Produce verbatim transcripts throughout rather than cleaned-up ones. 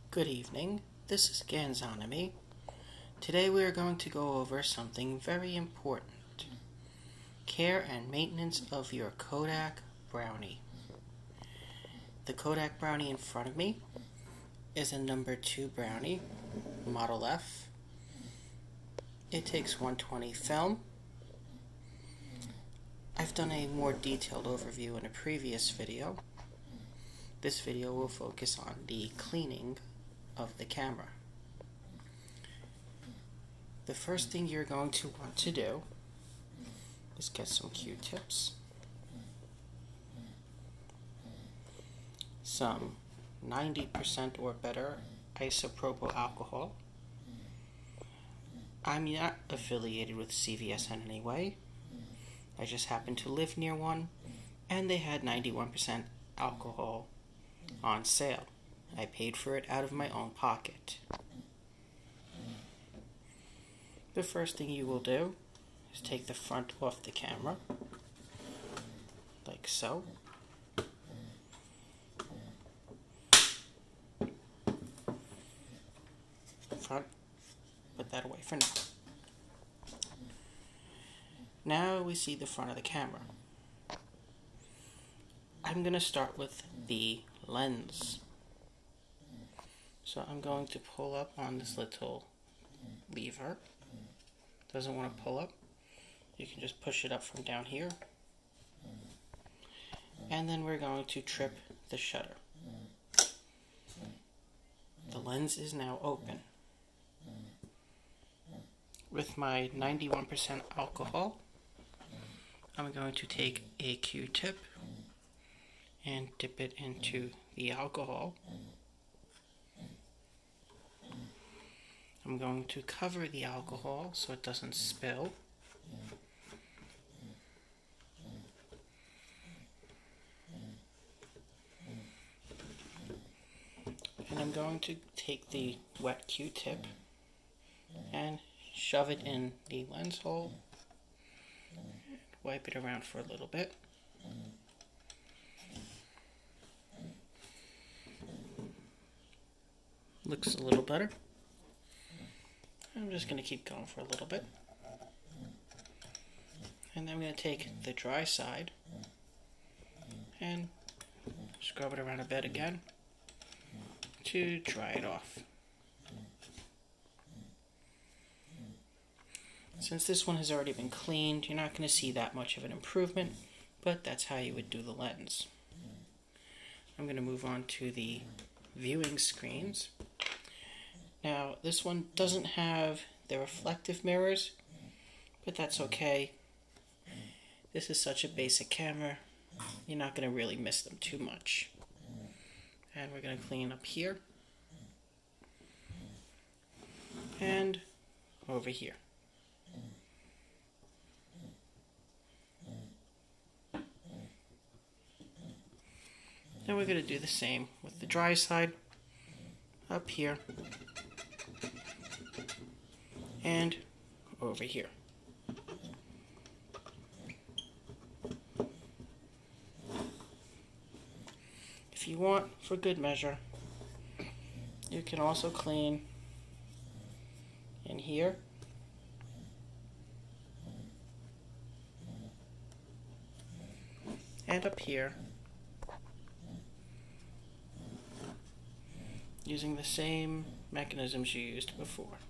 Good evening, this is Ganzonomy. Today we are going to go over something very important. Care and maintenance of your Kodak Brownie. The Kodak Brownie in front of me is a number two Brownie, Model F. It takes one twenty film. I've done a more detailed overview in a previous video. This video will focus on the cleaning of the camera. The first thing you're going to want to do is get some Q-tips, some ninety percent or better isopropyl alcohol. I'm not affiliated with C V S in any way. I just happen to live near one, and they had ninety-one percent alcohol on sale. I paid for it out of my own pocket. The first thing you will do is take the front off the camera, like so. Front, put that away for now. Now we see the front of the camera. I'm going to start with the lens. So I'm going to pull up on this little lever. Doesn't want to pull up. You can just push it up from down here. And then we're going to trip the shutter. The lens is now open. With my ninety-one percent alcohol, I'm going to take a Q-tip and dip it into the alcohol. I'm going to cover the alcohol so it doesn't spill. And I'm going to take the wet Q-tip and shove it in the lens hole. Wipe it around for a little bit. Looks a little better. I'm just going to keep going for a little bit. And then I'm going to take the dry side and scrub it around a bit again to dry it off. Since this one has already been cleaned, you're not going to see that much of an improvement, but that's how you would do the lens. I'm going to move on to the viewing screens. Now, this one doesn't have the reflective mirrors, but that's okay. This is such a basic camera, you're not going to really miss them too much. And we're going to clean up here and over here. Then we're going to do the same with the dry side up here and over here. If you want, for good measure, you can also clean in here and up here using the same mechanisms you used before.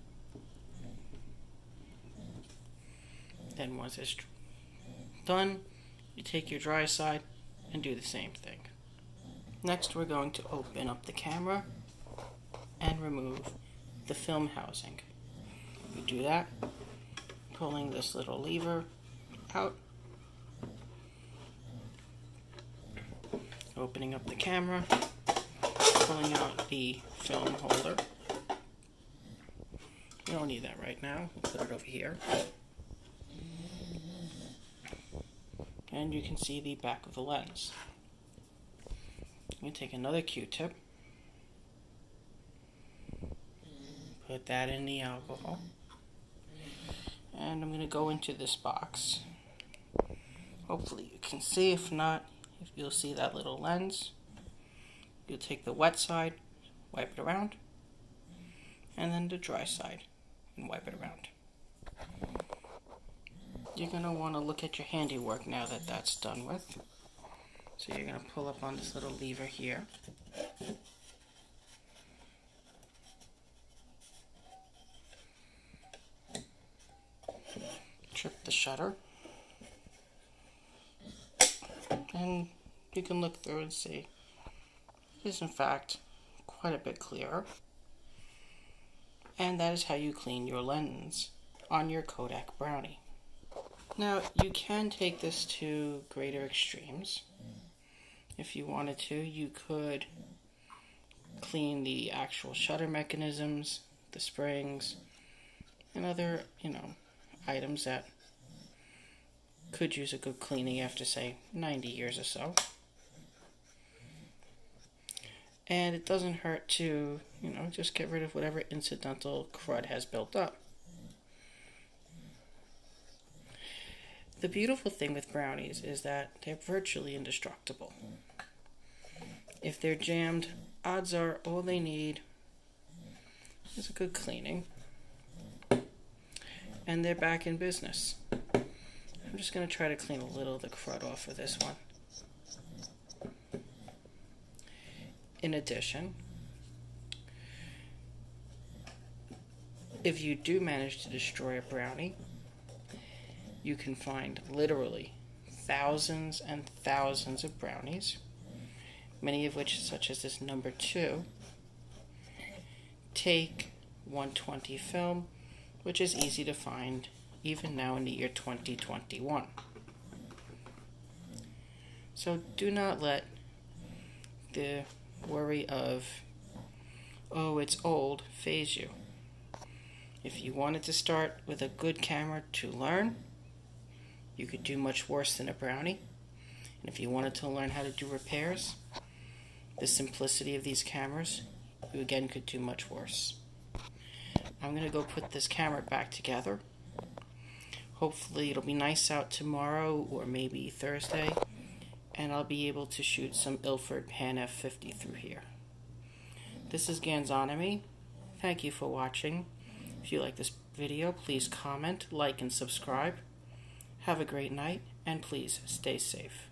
Then once it's done, you take your dry side and do the same thing. Next, we're going to open up the camera and remove the film housing. You do that, pulling this little lever out, opening up the camera, pulling out the film holder. We don't need that right now. We'll put it over here. And you can see the back of the lens. I'm going to take another Q-tip, put that in the alcohol, and I'm going to go into this box. Hopefully you can see. If not, you'll see that little lens. You'll take the wet side, wipe it around, and then the dry side, and wipe it around. You're going to want to look at your handiwork now that that's done with. So you're going to pull up on this little lever here. Trip the shutter. And you can look through and see it is in fact quite a bit clearer. And that is how you clean your lens on your Kodak Brownie. Now you can take this to greater extremes. If you wanted to, you could clean the actual shutter mechanisms, the springs, and other, you know, items that could use a good cleaning after, say, ninety years or so. And it doesn't hurt to, you know, just get rid of whatever incidental crud has built up. The beautiful thing with brownies is that they're virtually indestructible. If they're jammed, odds are all they need is a good cleaning, and they're back in business. I'm just going to try to clean a little of the crud off of this one. In addition, if you do manage to destroy a brownie, you can find literally thousands and thousands of brownies, many of which, such as this number two, take one twenty film, which is easy to find even now in the year twenty twenty-one. So do not let the worry of, oh, it's old, faze you. If you wanted to start with a good camera to learn, you could do much worse than a brownie. And if you wanted to learn how to do repairs, the simplicity of these cameras, you again could do much worse. I'm going to go put this camera back together. Hopefully it'll be nice out tomorrow or maybe Thursday, and I'll be able to shoot some Ilford Pan F fifty through here. This is Ganzonomy. Thank you for watching. If you like this video, please comment, like, and subscribe. Have a great night, and please stay safe.